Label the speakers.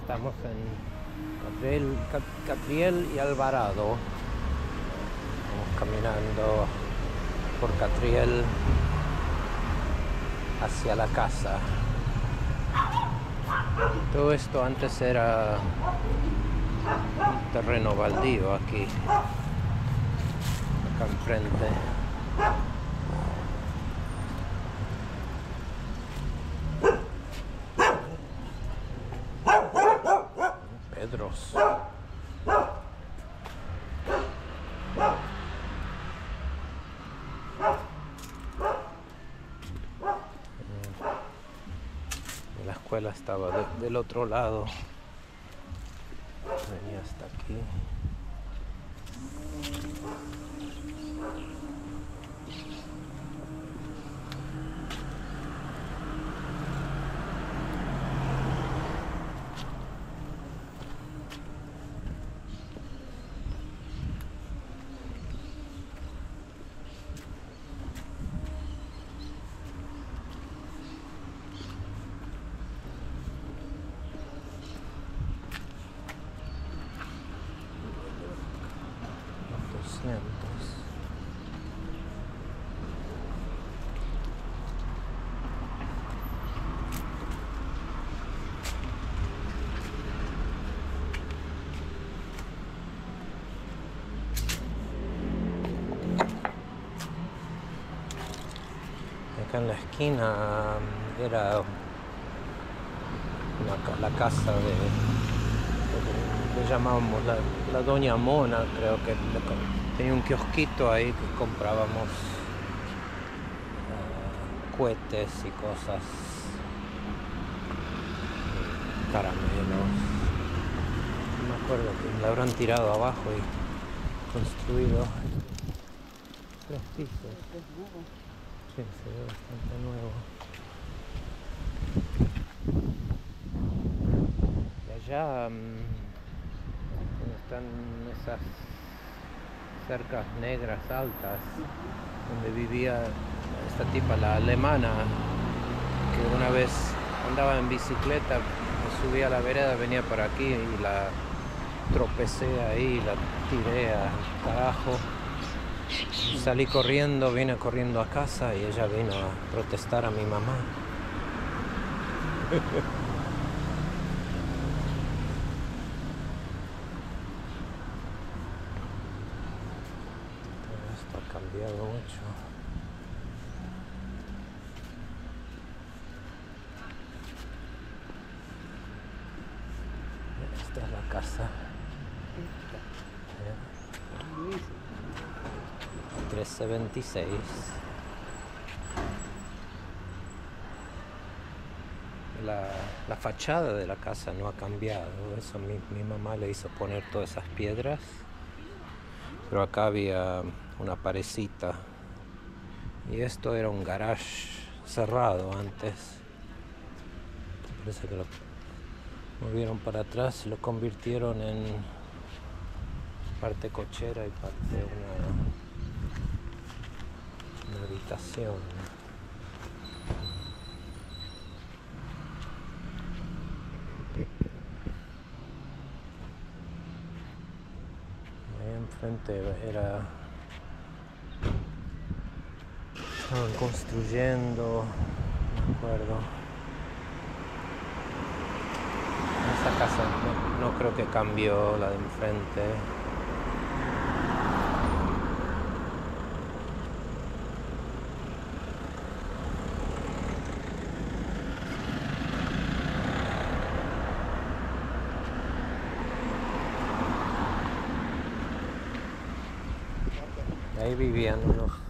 Speaker 1: Estamos en Catriel y Alvarado. Vamos caminando por Catriel hacia la casa. Todo esto antes era un terreno baldío aquí, acá enfrente. Pedros. La escuela estaba del otro lado. Venía hasta aquí. Acá en la esquina era la casa le llamábamos la Doña Mona, creo que tenía un kiosquito ahí que comprábamos cohetes y cosas, caramelos. No me acuerdo que la habrán tirado abajo y construido 3 pisos. Sí, se ve bastante nuevo. Y allá donde están esas cercas negras altas, donde vivía esta tipa, la alemana, que una vez andaba en bicicleta, me subí a la vereda, venía por aquí y la tropecé ahí, la tiré al carajo. Salí corriendo, vine corriendo a casa y ella vino a protestar a mi mamá. Todo esto ha cambiado mucho. Esta es la casa. 1326. La fachada de la casa no ha cambiado. Eso mi mamá le hizo poner todas esas piedras. Pero acá había una parecita. Y esto era un garage cerrado antes. Parece que lo movieron para atrás y lo convirtieron en parte cochera y parte una habitación. Ahí enfrente estaban construyendo, no me acuerdo. Esa casa no creo que cambió, la de enfrente. Ahí vivían unos